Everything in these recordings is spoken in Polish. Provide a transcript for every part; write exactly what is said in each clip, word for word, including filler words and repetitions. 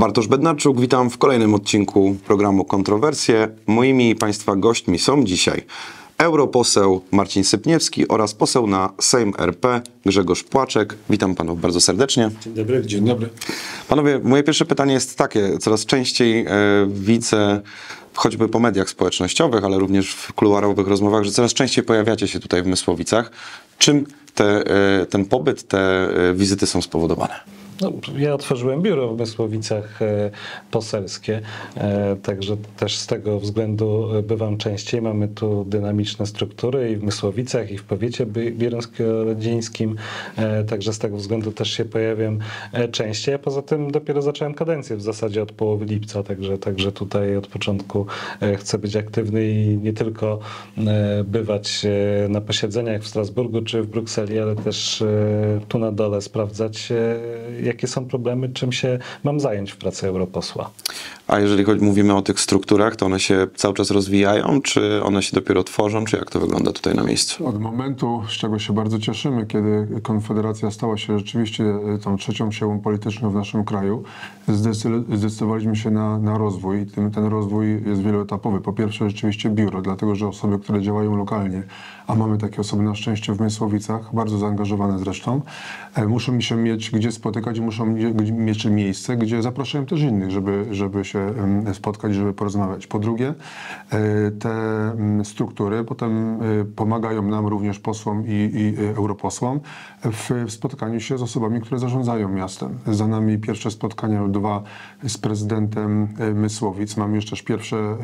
Bartosz Bednarczuk, witam w kolejnym odcinku programu Kontrowersje. Moimi Państwa gośćmi są dzisiaj europoseł Marcin Sypniewski oraz poseł na Sejm R P Grzegorz Płaczek. Witam Panów bardzo serdecznie. Dzień dobry. Dzień dobry. Panowie, moje pierwsze pytanie jest takie. Coraz częściej e, widzę, choćby po mediach społecznościowych, ale również w kuluarowych rozmowach, że coraz częściej pojawiacie się tutaj w Mysłowicach. Czym te, e, ten pobyt, te e, wizyty są spowodowane? No, ja otworzyłem biuro w Mysłowicach e, poselskie, e, także też z tego względu bywam częściej. Mamy tu dynamiczne struktury i w Mysłowicach, i w powiecie bieruńsko-rodzińskim, e, także z tego względu też się pojawiam e, częściej. A poza tym dopiero zacząłem kadencję w zasadzie od połowy lipca, także, także tutaj od początku e, chcę być aktywny i nie tylko e, bywać e, na posiedzeniach w Strasburgu czy w Brukseli, ale też e, tu na dole sprawdzać, e, jakie są problemy, czym się mam zająć w pracy europosła. A jeżeli chodzi, mówimy o tych strukturach, to one się cały czas rozwijają, czy one się dopiero tworzą, czy jak to wygląda tutaj na miejscu? Od momentu, z czego się bardzo cieszymy, kiedy Konfederacja stała się rzeczywiście tą trzecią siłą polityczną w naszym kraju, zdecydowaliśmy się na, na rozwój. Ten, ten rozwój jest wieloetapowy. Po pierwsze rzeczywiście biuro, dlatego że osoby, które działają lokalnie, a mamy takie osoby na szczęście w Mysłowicach, bardzo zaangażowane zresztą, muszą się mieć gdzie spotykać, muszą mieć miejsce, gdzie zapraszają też innych, żeby, żeby się spotkać, żeby porozmawiać. Po drugie, te struktury potem pomagają nam, również posłom i, i europosłom, w spotkaniu się z osobami, które zarządzają miastem. Za nami pierwsze spotkania, dwa z prezydentem Mysłowic. Mamy już też pierwsze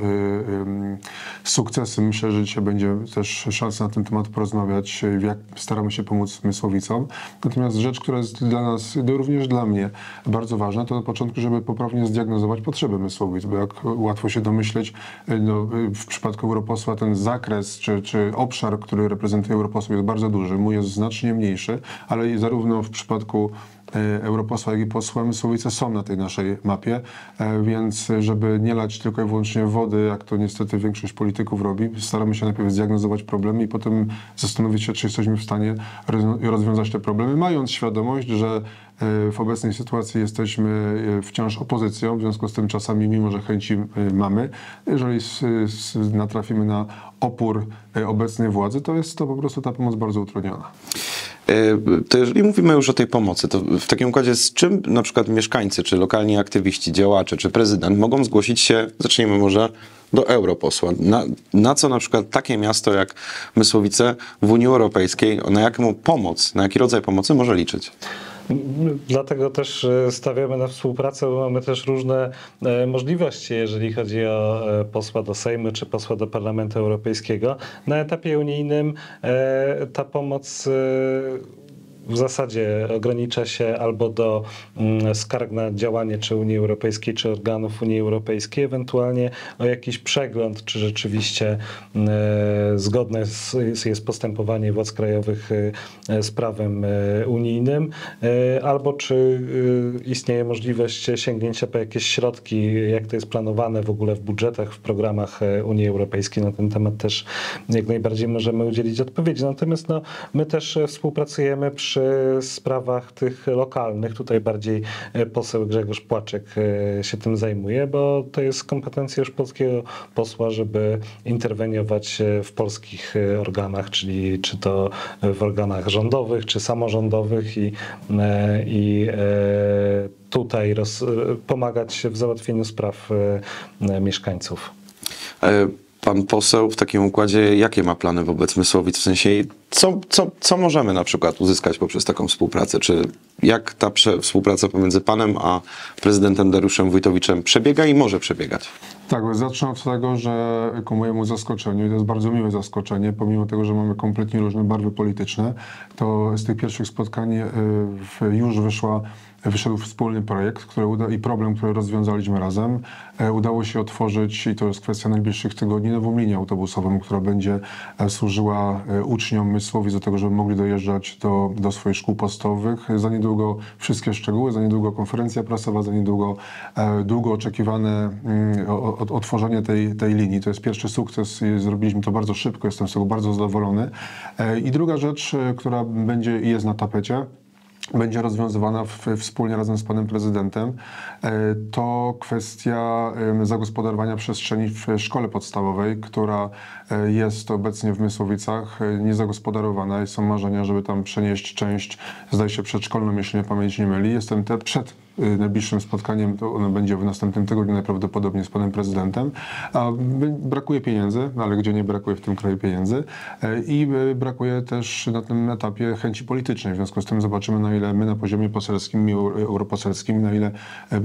sukcesy. Myślę, że dzisiaj będzie też szansa na ten temat porozmawiać, jak staramy się pomóc Mysłowicom. Natomiast rzecz, która jest dla nas, również dla mnie bardzo ważna, to na początku, żeby poprawnie zdiagnozować potrzeby Mysłowic, bo jak łatwo się domyśleć, no, w przypadku europosła ten zakres czy, czy obszar, który reprezentuje europosła, jest bardzo duży, mój jest znacznie mniejszy, ale zarówno w przypadku europosła, jak i posła Mysłowice są na tej naszej mapie, więc żeby nie lać tylko i wyłącznie wody, jak to niestety większość polityków robi, staramy się najpierw zdiagnozować problemy i potem zastanowić się, czy jesteśmy w stanie rozwiązać te problemy, mając świadomość, że w obecnej sytuacji jesteśmy wciąż opozycją, w związku z tym czasami, mimo że chęci mamy, jeżeli natrafimy na opór obecnej władzy, to jest to po prostu ta pomoc bardzo utrudniona. To jeżeli mówimy już o tej pomocy, to w takim układzie z czym na przykład mieszkańcy, czy lokalni aktywiści, działacze, czy prezydent mogą zgłosić się, zacznijmy może, do europosła? Na, na co na przykład takie miasto jak Mysłowice w Unii Europejskiej, na jaką pomoc, na jaki rodzaj pomocy może liczyć? Dlatego też stawiamy na współpracę, bo mamy też różne możliwości, jeżeli chodzi o posła do Sejmu czy posła do Parlamentu Europejskiego. Na etapie unijnym ta pomoc w zasadzie ogranicza się albo do mm, skarg na działanie czy Unii Europejskiej, czy organów Unii Europejskiej, ewentualnie o jakiś przegląd, czy rzeczywiście e, zgodne z, jest postępowanie władz krajowych e, z prawem e, unijnym, e, albo czy e, istnieje możliwość sięgnięcia po jakieś środki, jak to jest planowane w ogóle w budżetach, w programach e, Unii Europejskiej. Na ten temat też jak najbardziej możemy udzielić odpowiedzi. Natomiast no, my też współpracujemy przy sprawach tych lokalnych. Tutaj bardziej poseł Grzegorz Płaczek się tym zajmuje, bo to jest kompetencja już polskiego posła, żeby interweniować w polskich organach, czyli czy to w organach rządowych, czy samorządowych i, i tutaj roz, pomagać w załatwieniu spraw mieszkańców. Pan poseł w takim układzie, jakie ma plany wobec Mysłowic? W sensie, co, co, co możemy na przykład uzyskać poprzez taką współpracę? Czy jak ta współpraca pomiędzy panem a prezydentem Dariuszem Wójtowiczem przebiega i może przebiegać? Tak, zacznę od tego, że ku mojemu zaskoczeniu, i to jest bardzo miłe zaskoczenie, pomimo tego, że mamy kompletnie różne barwy polityczne, to z tych pierwszych spotkań już wyszła Wyszedł wspólny projekt który uda, i problem, który rozwiązaliśmy razem. E, udało się otworzyć, i to jest kwestia najbliższych tygodni, nową linię autobusową, która będzie e, służyła e, uczniom Mysłowic do tego, żeby mogli dojeżdżać do, do swoich szkół podstawowych. Za niedługo wszystkie szczegóły, za niedługo konferencja prasowa, za niedługo e, długo oczekiwane mm, o, o, otworzenie tej, tej linii. To jest pierwszy sukces i zrobiliśmy to bardzo szybko, jestem z tego bardzo zadowolony. E, I druga rzecz, e, która będzie i jest na tapecie, będzie rozwiązywana w, wspólnie razem z panem prezydentem, to kwestia zagospodarowania przestrzeni w szkole podstawowej, która jest obecnie w Mysłowicach niezagospodarowana i są marzenia, żeby tam przenieść część, zdaje się, przedszkolną, jeśli mnie pamięć nie myli. Jestem te przed najbliższym spotkaniem, to ono będzie w następnym tygodniu najprawdopodobniej z panem prezydentem. A brakuje pieniędzy, no ale gdzie nie brakuje w tym kraju pieniędzy, i brakuje też na tym etapie chęci politycznej. W związku z tym zobaczymy, na ile my na poziomie poselskim i europoselskim, na ile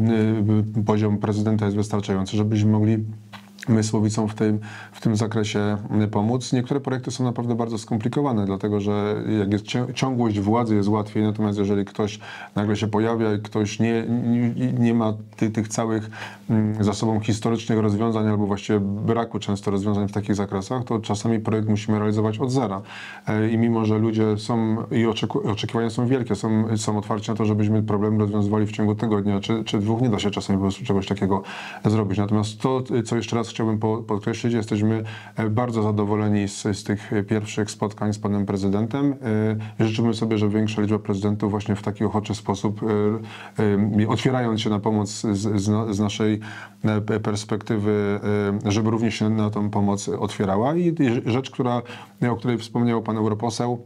poziom prezydenta jest wystarczający, żebyśmy mogli Mysłowicom w tym, w tym zakresie pomóc. Niektóre projekty są naprawdę bardzo skomplikowane, dlatego że jak jest ciągłość władzy, jest łatwiej, natomiast jeżeli ktoś nagle się pojawia i ktoś nie, nie, nie ma tych, tych całych za sobą historycznych rozwiązań, albo właściwie braku często rozwiązań w takich zakresach, to czasami projekt musimy realizować od zera. I mimo, że ludzie są i oczeku, oczekiwania są wielkie, są, są otwarci na to, żebyśmy problem rozwiązywali w ciągu tygodnia czy, czy dwóch, nie da się czasami po prostu czegoś takiego zrobić. Natomiast to, co jeszcze raz chciałbym podkreślić, jesteśmy bardzo zadowoleni z, z tych pierwszych spotkań z panem prezydentem. Życzymy sobie, żeby większa liczba prezydentów właśnie w taki ochoczy sposób, otwierając się na pomoc z, z, z naszej perspektywy, żeby również się na tą pomoc otwierała. I rzecz, która, o której wspomniał pan europoseł,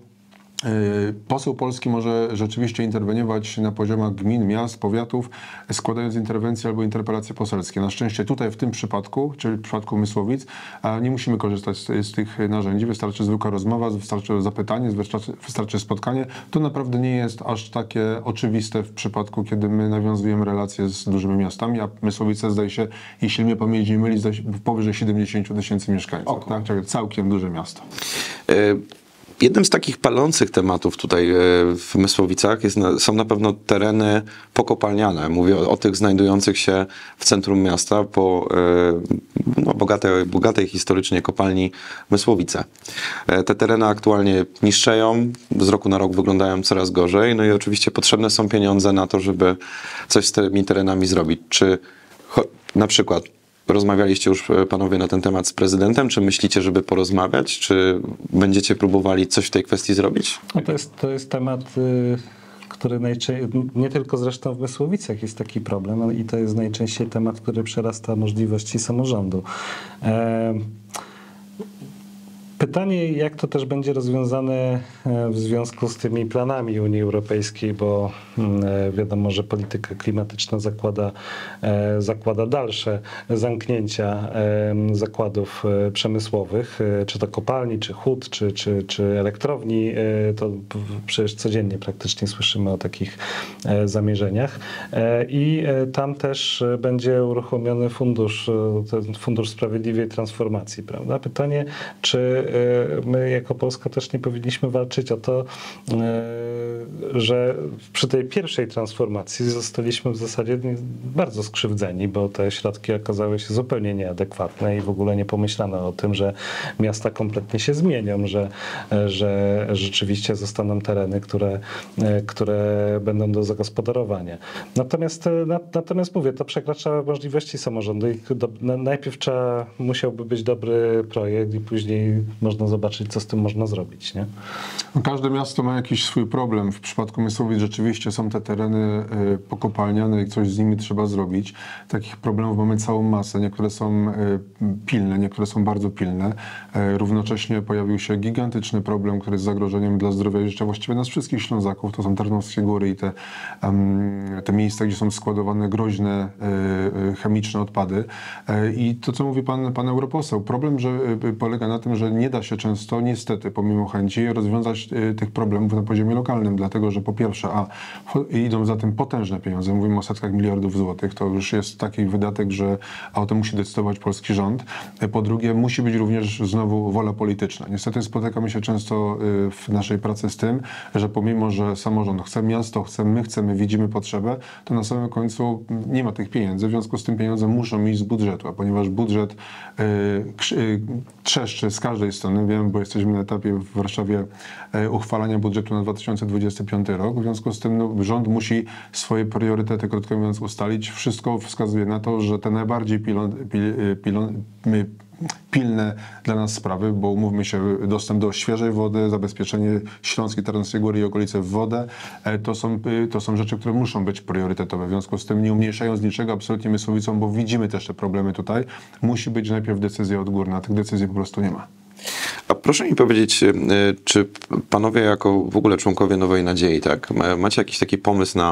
poseł polski może rzeczywiście interweniować na poziomach gmin, miast, powiatów, składając interwencje albo interpelacje poselskie. Na szczęście tutaj w tym przypadku, czyli w przypadku Mysłowic, nie musimy korzystać z, z tych narzędzi. Wystarczy zwykła rozmowa, wystarczy zapytanie, wystarczy, wystarczy spotkanie. To naprawdę nie jest aż takie oczywiste w przypadku, kiedy my nawiązujemy relacje z dużymi miastami, a Mysłowice, zdaje się, jeśli mnie pamięć nie myli, powyżej siedemdziesiąt tysięcy mieszkańców. Tak? Czyli całkiem duże miasto. Y Jednym z takich palących tematów tutaj w Mysłowicach jest, są na pewno tereny pokopalniane. Mówię o, o tych znajdujących się w centrum miasta po no, bogatej, bogatej historycznie kopalni Mysłowice. Te tereny aktualnie niszczeją, z roku na rok wyglądają coraz gorzej, no i oczywiście potrzebne są pieniądze na to, żeby coś z tymi terenami zrobić. Czy na przykład rozmawialiście już panowie na ten temat z prezydentem? Czy myślicie, żeby porozmawiać? Czy będziecie próbowali coś w tej kwestii zrobić? No to jest, to jest temat, y, który najczęściej, nie tylko zresztą w Mysłowicach jest taki problem, ale i to jest najczęściej temat, który przerasta możliwości samorządu. E Pytanie, jak to też będzie rozwiązane w związku z tymi planami Unii Europejskiej, bo wiadomo, że polityka klimatyczna zakłada, zakłada dalsze zamknięcia zakładów przemysłowych, czy to kopalni, czy hut, czy, czy, czy elektrowni. To przecież codziennie praktycznie słyszymy o takich zamierzeniach. I tam też będzie uruchomiony fundusz, ten Fundusz Sprawiedliwej Transformacji, prawda? Pytanie, czy my jako Polska też nie powinniśmy walczyć o to, że przy tej pierwszej transformacji zostaliśmy w zasadzie bardzo skrzywdzeni, bo te środki okazały się zupełnie nieadekwatne i w ogóle nie pomyślano o tym, że miasta kompletnie się zmienią, że, że rzeczywiście zostaną tereny, które, które będą do zagospodarowania. Natomiast, natomiast mówię, to przekracza możliwości samorządu i do, najpierw trzeba, musiałby być dobry projekt i później można zobaczyć, co z tym można zrobić, nie? Każde miasto ma jakiś swój problem. W przypadku Mysłowic rzeczywiście są te tereny pokopalniane i coś z nimi trzeba zrobić. Takich problemów mamy całą masę. Niektóre są pilne, niektóre są bardzo pilne. Równocześnie pojawił się gigantyczny problem, który jest zagrożeniem dla zdrowia i życia właściwie nas wszystkich Ślązaków. To są Tarnowskie Góry i te, te miejsca, gdzie są składowane groźne chemiczne odpady. I to, co mówi pan, pan europoseł, problem że polega na tym, że nie da się często, niestety, pomimo chęci, rozwiązać tych problemów na poziomie lokalnym, dlatego że po pierwsze, a idą za tym potężne pieniądze, mówimy o setkach miliardów złotych, to już jest taki wydatek, że a o tym musi decydować polski rząd. Po drugie, musi być również znowu wola polityczna. Niestety spotykamy się często w naszej pracy z tym, że pomimo, że samorząd chce, miasto chce, my chcemy, widzimy potrzebę, to na samym końcu nie ma tych pieniędzy, w związku z tym pieniądze muszą iść z budżetu, a ponieważ budżet yy, trzeszczy z każdej strony, wiem, bo jesteśmy na etapie w Warszawie uchwalania budżetu na dwa tysiące dwudziesty piąty rok. W związku z tym no, rząd musi swoje priorytety, krótko mówiąc, ustalić. Wszystko wskazuje na to, że te najbardziej pilon, pil, pilon, pilne dla nas sprawy, bo umówmy się, dostęp do świeżej wody, zabezpieczenie Śląskiej, Tarnowskiej Góry i okolice w wodę, to są, to są rzeczy, które muszą być priorytetowe. W związku z tym, nie umniejszając niczego absolutnie Mysłowicom, bo widzimy też te problemy tutaj, musi być najpierw decyzja odgórna, a tych decyzji po prostu nie ma. A proszę mi powiedzieć, czy panowie jako w ogóle członkowie Nowej Nadziei, tak, macie jakiś taki pomysł na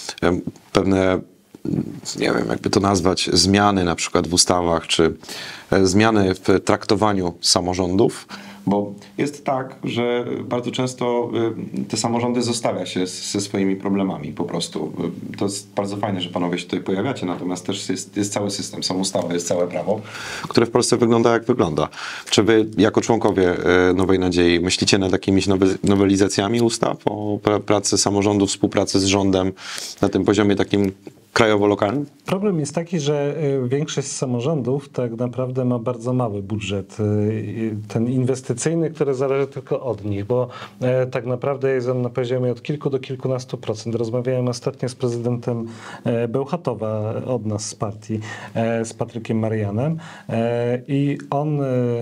pewne, nie wiem, jakby to nazwać, zmiany na przykład w ustawach, czy zmiany w traktowaniu samorządów? Bo jest tak, że bardzo często te samorządy zostawia się ze swoimi problemami po prostu. To jest bardzo fajne, że panowie się tutaj pojawiacie, natomiast też jest, jest cały system, są ustawy, jest całe prawo, które w Polsce wygląda jak wygląda. Czy wy jako członkowie Nowej Nadziei myślicie nad jakimiś nowelizacjami ustaw o pracy samorządu, współpracy z rządem na tym poziomie takim krajowo-lokalnym? Problem jest taki, że większość z samorządów tak naprawdę ma bardzo mały budżet, ten inwestycyjny, który zależy tylko od nich, bo tak naprawdę jest on na poziomie od kilku do kilkunastu procent. Rozmawiałem ostatnio z prezydentem Bełchatowa od nas z partii, z Patrykiem Marianem, i on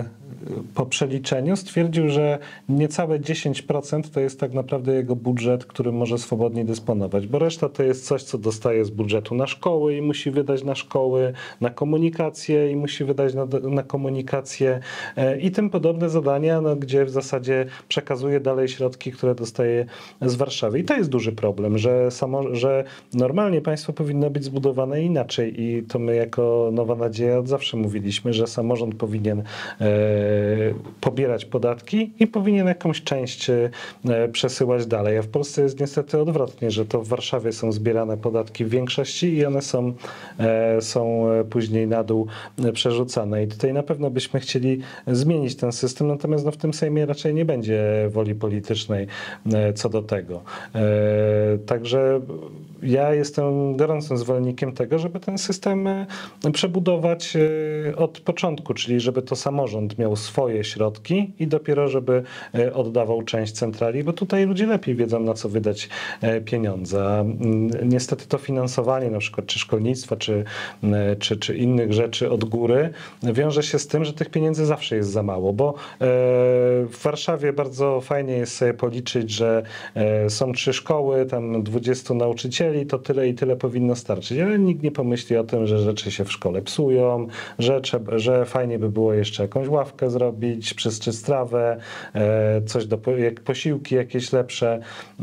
po przeliczeniu stwierdził, że niecałe dziesięć procent to jest tak naprawdę jego budżet, którym może swobodnie dysponować, bo reszta to jest coś, co dostaje z budżetu na szkoły i musi wydać na szkoły, na komunikację i musi wydać na, na komunikację i tym podobne zadania, no, gdzie w zasadzie przekazuje dalej środki, które dostaje z Warszawy. I to jest duży problem, że, samo, że normalnie państwo powinno być zbudowane inaczej i to my jako Nowa Nadzieja od zawsze mówiliśmy, że samorząd powinien e, pobierać podatki i powinien jakąś część przesyłać dalej. A w Polsce jest niestety odwrotnie, że to w Warszawie są zbierane podatki w większości i one są, są później na dół przerzucane. I tutaj na pewno byśmy chcieli zmienić ten system, natomiast no w tym Sejmie raczej nie będzie woli politycznej co do tego. Także ja jestem gorącym zwolennikiem tego, żeby ten system przebudować od początku, czyli żeby to samorząd miał swoje środki i dopiero, żeby oddawał część centrali, bo tutaj ludzie lepiej wiedzą, na co wydać pieniądze. A niestety to finansowanie na przykład czy szkolnictwa, czy, czy, czy innych rzeczy od góry wiąże się z tym, że tych pieniędzy zawsze jest za mało, bo w Warszawie bardzo fajnie jest sobie policzyć, że są trzy szkoły, tam dwudziestu nauczycieli, to tyle i tyle powinno starczyć, ale nikt nie pomyśli o tym, że rzeczy się w szkole psują, że, trzeba, że fajnie by było jeszcze jakąś ławkę zrobić, przysczyć strawę, coś do, jak posiłki jakieś lepsze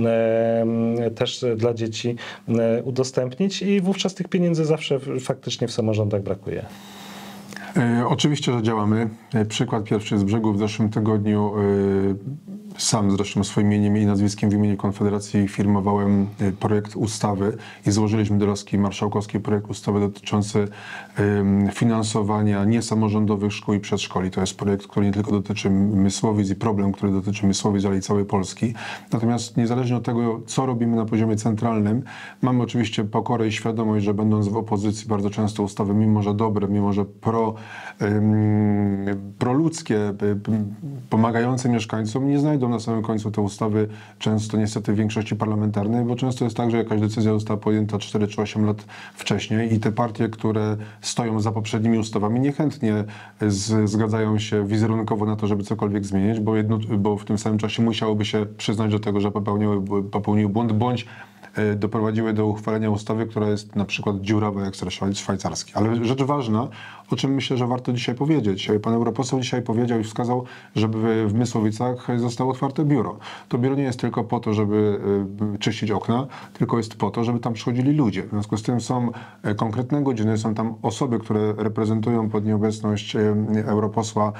też dla dzieci udostępnić i wówczas tych pieniędzy zawsze faktycznie w samorządach brakuje. E, oczywiście, że działamy. E, przykład pierwszy z brzegu w zeszłym tygodniu. E, Sam zresztą swoim imieniem i nazwiskiem w imieniu Konfederacji firmowałem projekt ustawy i złożyliśmy do laski marszałkowskiej projekt ustawy dotyczący um, finansowania niesamorządowych szkół i przedszkoli. To jest projekt, który nie tylko dotyczy Mysłowic i problem, który dotyczy Mysłowic, ale i całej Polski. Natomiast niezależnie od tego, co robimy na poziomie centralnym, mamy oczywiście pokorę i świadomość, że będąc w opozycji bardzo często ustawy, mimo że dobre, mimo że pro, um, proludzkie, pomagające mieszkańcom, nie znajdą na samym końcu te ustawy często niestety w większości parlamentarnej, bo często jest tak, że jakaś decyzja została podjęta cztery czy osiem lat wcześniej i te partie, które stoją za poprzednimi ustawami, niechętnie z, zgadzają się wizerunkowo na to, żeby cokolwiek zmienić, bo, jedno, bo w tym samym czasie musiałoby się przyznać do tego, że popełniły, popełniły błąd, bądź doprowadziły do uchwalenia ustawy, która jest na przykład dziurawa jak ser szwajcarski. Ale rzecz ważna, o czym myślę, że warto dzisiaj powiedzieć. Pan europoseł dzisiaj powiedział i wskazał, żeby w Mysłowicach zostało otwarte biuro. To biuro nie jest tylko po to, żeby czyścić okna, tylko jest po to, żeby tam przychodzili ludzie. W związku z tym są konkretne godziny, są tam osoby, które reprezentują pod nieobecność europosła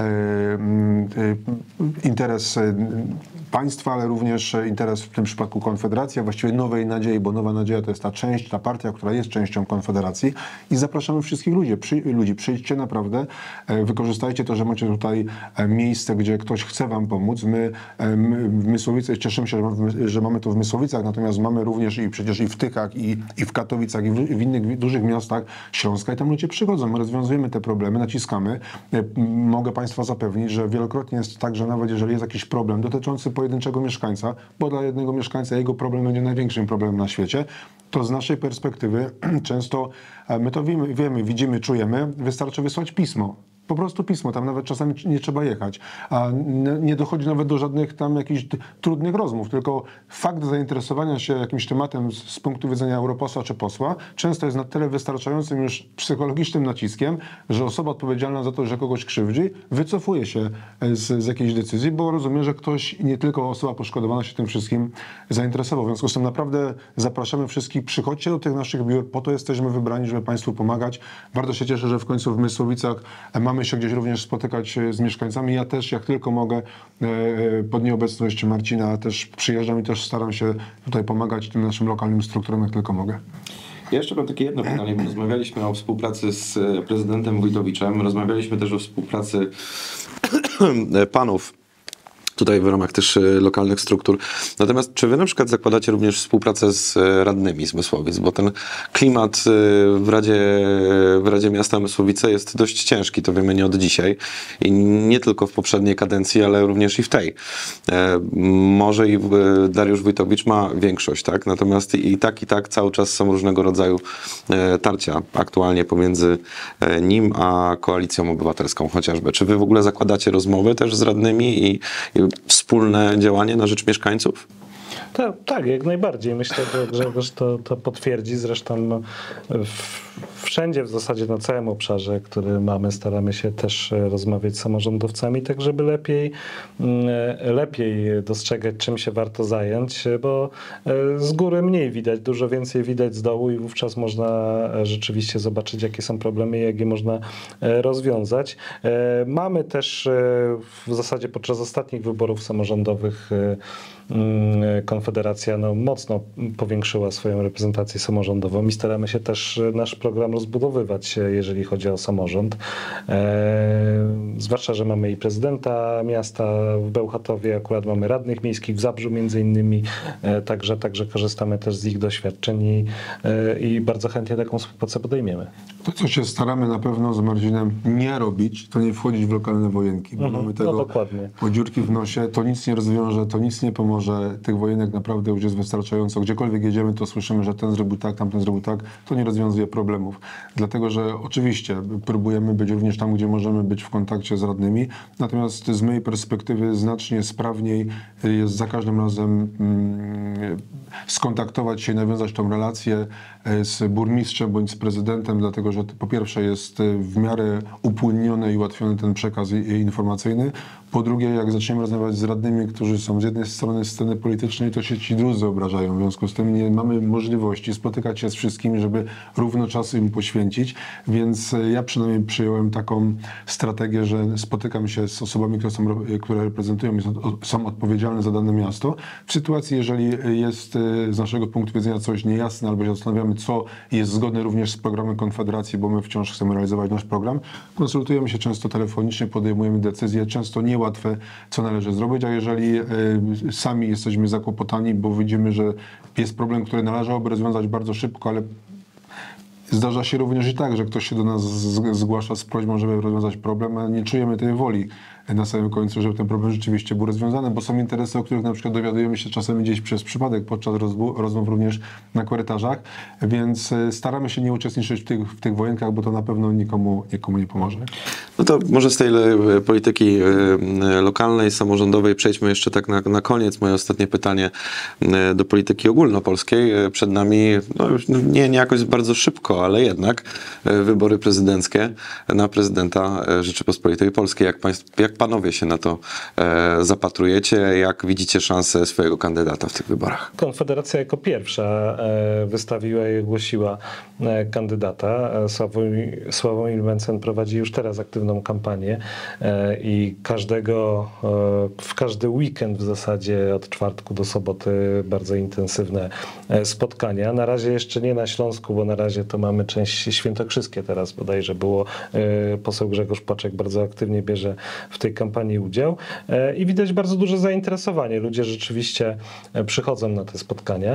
interes państwa, ale również interes w tym przypadku Konfederacji, a właściwie Nowej Nadziei, bo Nowa Nadzieja to jest ta część, ta partia, która jest częścią Konfederacji i zapraszamy wszystkich ludzi. Przy, ludzi. Przyjdźcie naprawdę, wykorzystajcie to, że macie tutaj miejsce, gdzie ktoś chce wam pomóc. My, my w Mysłowicach, cieszymy się, że, że mamy to w Mysłowicach, natomiast mamy również i przecież i w Tykach, i, i w Katowicach, i w, w innych dużych miastach Śląska i tam ludzie przychodzą. My rozwiązujemy te problemy, naciskamy. Mogę państwa zapewnić, że wielokrotnie jest tak, że nawet jeżeli jest jakiś problem dotyczący pojedynczego mieszkańca, bo dla jednego mieszkańca jego problem będzie największym problemem na świecie, to z naszej perspektywy często my to wiemy, wiemy, widzimy, czujemy, wystarczy wysłać pismo. po prostu pismo, tam nawet czasami nie trzeba jechać, a nie dochodzi nawet do żadnych tam jakichś trudnych rozmów, tylko fakt zainteresowania się jakimś tematem z, z punktu widzenia europosła czy posła często jest na tyle wystarczającym już psychologicznym naciskiem, że osoba odpowiedzialna za to, że kogoś krzywdzi, wycofuje się z, z jakiejś decyzji, bo rozumie, że ktoś, nie tylko osoba poszkodowana się tym wszystkim zainteresował. W związku z tym naprawdę zapraszamy wszystkich, przychodźcie do tych naszych biur, po to jesteśmy wybrani, żeby Państwu pomagać. Bardzo się cieszę, że w końcu w Mysłowicach mamy się gdzieś również spotykać z mieszkańcami. Ja też, jak tylko mogę, pod nieobecność Marcina też przyjeżdżam i też staram się tutaj pomagać tym naszym lokalnym strukturom, jak tylko mogę. Ja jeszcze mam takie jedno pytanie. Rozmawialiśmy o współpracy z prezydentem Wójtowiczem, rozmawialiśmy też o współpracy panów tutaj w ramach też lokalnych struktur. Natomiast czy wy na przykład zakładacie również współpracę z radnymi z Mysłowic? Bo ten klimat w Radzie, w Radzie Miasta Mysłowice jest dość ciężki, to wiemy nie od dzisiaj. I nie tylko w poprzedniej kadencji, ale również i w tej. Może i Dariusz Wójtowicz ma większość, tak? Natomiast i tak, i tak cały czas są różnego rodzaju tarcia aktualnie pomiędzy nim a Koalicją Obywatelską chociażby. Czy wy w ogóle zakładacie rozmowy też z radnymi i, i wspólne działanie na rzecz mieszkańców? Tak, tak, jak najbardziej. Myślę, że Grzegorz to, to potwierdzi. Zresztą w, wszędzie w zasadzie na całym obszarze, który mamy, staramy się też rozmawiać z samorządowcami, tak żeby lepiej, lepiej dostrzegać, czym się warto zająć, bo z góry mniej widać, dużo więcej widać z dołu i wówczas można rzeczywiście zobaczyć, jakie są problemy i jak je można rozwiązać. Mamy też w zasadzie podczas ostatnich wyborów samorządowych Konfederacja no, mocno powiększyła swoją reprezentację samorządową i staramy się też nasz program rozbudowywać, jeżeli chodzi o samorząd. E, zwłaszcza, że mamy i prezydenta miasta w Bełchatowie, akurat mamy radnych miejskich w Zabrzu między innymi, e, także, także korzystamy też z ich doświadczeń i, e, i bardzo chętnie taką współpracę podejmiemy. To, co się staramy na pewno z Marcinem nie robić, to nie wchodzić w lokalne wojenki, bo Mhm, mamy tego no dokładnie. po dziurki w nosie, to nic nie rozwiąże, to nic nie pomoże. Tych wojenek naprawdę już jest wystarczająco. Gdziekolwiek jedziemy, to słyszymy, że ten zrobił tak, tamten zrobił tak. To nie rozwiązuje problemów. Dlatego, że oczywiście próbujemy być również tam, gdzie możemy być w kontakcie z radnymi, natomiast z mojej perspektywy znacznie sprawniej jest za każdym razem mm, skontaktować się i nawiązać tą relację z burmistrzem bądź z prezydentem, dlatego, że po pierwsze jest w miarę upłynniony i ułatwiony ten przekaz informacyjny. Po drugie, jak zaczniemy rozmawiać z radnymi, którzy są z jednej strony sceny politycznej, to się ci drudzy obrażają. W związku z tym nie mamy możliwości spotykać się z wszystkimi, żeby równo czasu im poświęcić. Więc ja przynajmniej przyjąłem taką strategię, że spotykam się z osobami, które, są, które reprezentują i są, są odpowiedzialne za dane miasto. W sytuacji, jeżeli jest z naszego punktu widzenia coś niejasne, albo się zastanawiamy, co jest zgodne również z programem Konfederacji, bo my wciąż chcemy realizować nasz program, konsultujemy się często telefonicznie, podejmujemy decyzje, często niełatwe, co należy zrobić, a jeżeli y, sami jesteśmy zakłopotani, bo widzimy, że jest problem, który należałoby rozwiązać bardzo szybko, ale zdarza się również i tak, że ktoś się do nas z, zgłasza z prośbą, żeby rozwiązać problem, a nie czujemy tej woli na samym końcu, żeby ten problem rzeczywiście był rozwiązany, bo są interesy, o których na przykład dowiadujemy się czasem gdzieś przez przypadek podczas rozmów, rozmów również na korytarzach, więc staramy się nie uczestniczyć w tych, w tych wojenkach, bo to na pewno nikomu, nikomu nie pomoże. No to może z tej polityki lokalnej, samorządowej przejdźmy jeszcze tak na, na koniec. Moje ostatnie pytanie do polityki ogólnopolskiej. Przed nami, no już nie, nie jakoś bardzo szybko, ale jednak wybory prezydenckie na prezydenta Rzeczypospolitej Polskiej. Jak, państw, jak panowie się na to e, zapatrujecie? Jak widzicie szansę swojego kandydata w tych wyborach? Konfederacja jako pierwsza e, wystawiła i ogłosiła e, kandydata. Sławomir, Sławomir Mencen prowadzi już teraz aktywną kampanię e, i każdego, e, w każdy weekend w zasadzie od czwartku do soboty bardzo intensywne e, spotkania. Na razie jeszcze nie na Śląsku, bo na razie to mamy część świętokrzyskie teraz bodajże było. E, poseł Grzegorz Płaczek bardzo aktywnie bierze w tej kampanii udział e, i widać bardzo duże zainteresowanie. Ludzie rzeczywiście przychodzą na te spotkania. E,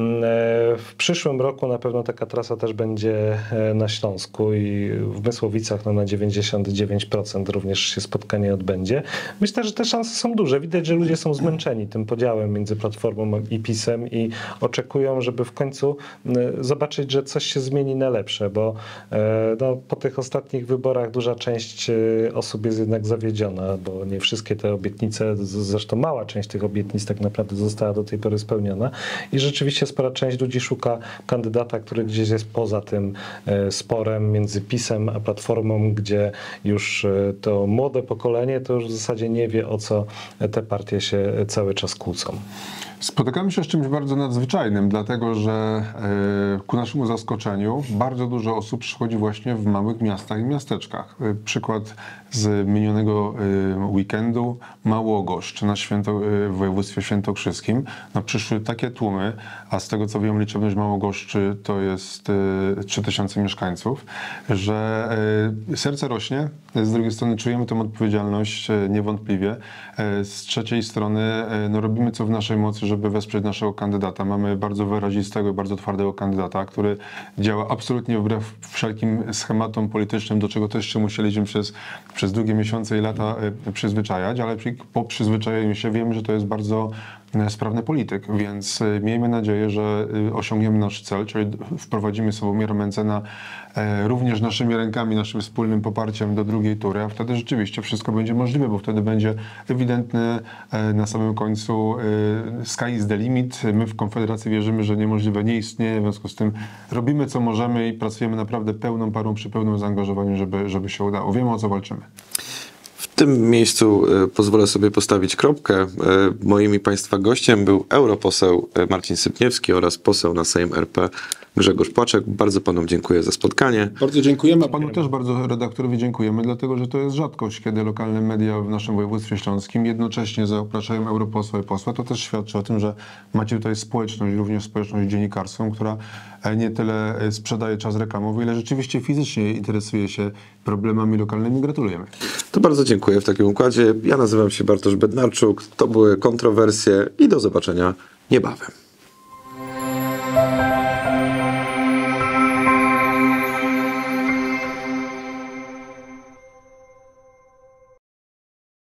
w przyszłym roku na pewno taka trasa też będzie na Śląsku i w Mysłowicach no, na dziewięćdziesiąt pięćdziesiąt dziewięć procent również się spotkanie odbędzie. Myślę, że te szanse są duże. Widać, że ludzie są zmęczeni tym podziałem między Platformą i PiS-em i oczekują, żeby w końcu zobaczyć, że coś się zmieni na lepsze, bo no, po tych ostatnich wyborach duża część osób jest jednak zawiedziona, bo nie wszystkie te obietnice, zresztą mała część tych obietnic tak naprawdę została do tej pory spełniona i rzeczywiście spora część ludzi szuka kandydata, który gdzieś jest poza tym sporem między PiS-em a Platformą, gdzie już to młode pokolenie to już w zasadzie nie wie, o co te partie się cały czas kłócą. Spotykamy się z czymś bardzo nadzwyczajnym, dlatego że y, ku naszemu zaskoczeniu bardzo dużo osób przychodzi właśnie w małych miastach i miasteczkach. Y, przykład z minionego y, weekendu Małogoszcz na Święto, y, w województwie świętokrzyskim. No, przyszły takie tłumy, a z tego co wiem liczebność Małogoszczy to jest y, trzy tysiące mieszkańców, że y, serce rośnie, z drugiej strony czujemy tę odpowiedzialność y, niewątpliwie. Y, z trzeciej strony y, no, robimy co w naszej mocy, żeby wesprzeć naszego kandydata. Mamy bardzo wyrazistego i bardzo twardego kandydata, który działa absolutnie wbrew wszelkim schematom politycznym, do czego też się musieliśmy przez, przez długie miesiące i lata przyzwyczajać, ale po przyzwyczajeniu się wiemy, że to jest bardzo sprawny polityk, więc miejmy nadzieję, że osiągniemy nasz cel, czyli wprowadzimy Sławomira Mentzena również naszymi rękami, naszym wspólnym poparciem do drugiej tury, a wtedy rzeczywiście wszystko będzie możliwe, bo wtedy będzie ewidentny na samym końcu sky is the limit. My w Konfederacji wierzymy, że niemożliwe nie istnieje, w związku z tym robimy co możemy i pracujemy naprawdę pełną parą przy pełnym zaangażowaniu, żeby, żeby się udało. Wiemy, o co walczymy. W tym miejscu pozwolę sobie postawić kropkę. Moim i Państwa gościem był europoseł Marcin Sypniewski oraz poseł na Sejm R P Grzegorz Płaczek. Bardzo Panom dziękuję za spotkanie. Bardzo dziękujemy, a Panu też bardzo redaktorowi dziękujemy, dlatego że to jest rzadkość, kiedy lokalne media w naszym województwie śląskim jednocześnie zapraszają europosła i posła. To też świadczy o tym, że macie tutaj społeczność, również społeczność dziennikarską, która nie tyle sprzedaje czas reklamowy, ile rzeczywiście fizycznie interesuje się problemami lokalnymi. Gratulujemy. To bardzo dziękuję w takim układzie. Ja nazywam się Bartosz Bednarczuk. To były kontrowersje i do zobaczenia niebawem.